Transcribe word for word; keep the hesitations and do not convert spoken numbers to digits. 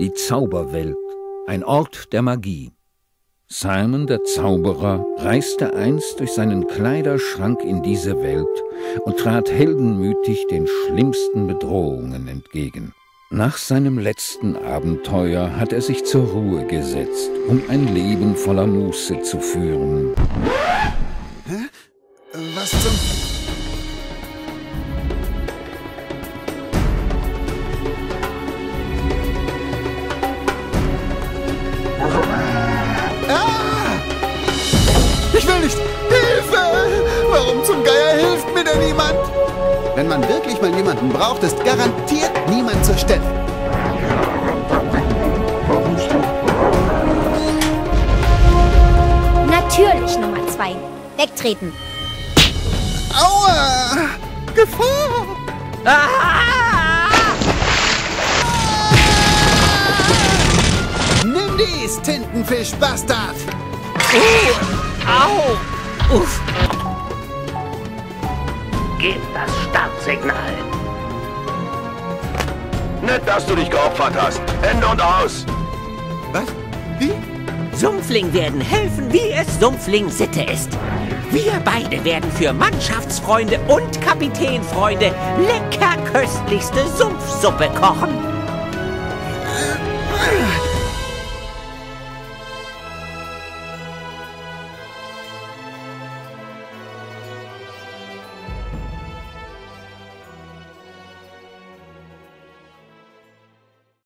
Die Zauberwelt, ein Ort der Magie. Simon, der Zauberer, reiste einst durch seinen Kleiderschrank in diese Welt und trat heldenmütig den schlimmsten Bedrohungen entgegen. Nach seinem letzten Abenteuer hat er sich zur Ruhe gesetzt, um ein Leben voller Muße zu führen. Hä? Was zum... Ich will nicht! Hilfe! Warum zum Geier hilft mir denn niemand? Wenn man wirklich mal jemanden braucht, ist garantiert niemand zur Stelle. Natürlich Nummer zwei. Wegtreten. Aua! Gefahr! Ah! Nimm dies, Tintenfisch-Bastard! Uh, au! Uff! Gib das Startsignal. Nett, dass du dich geopfert hast. Ende und aus. Was? Wie? Sumpfling werden helfen, wie es Sumpfling-Sitte ist. Wir beide werden für Mannschaftsfreunde und Kapitänfreunde lecker köstlichste Sumpfsuppe kochen.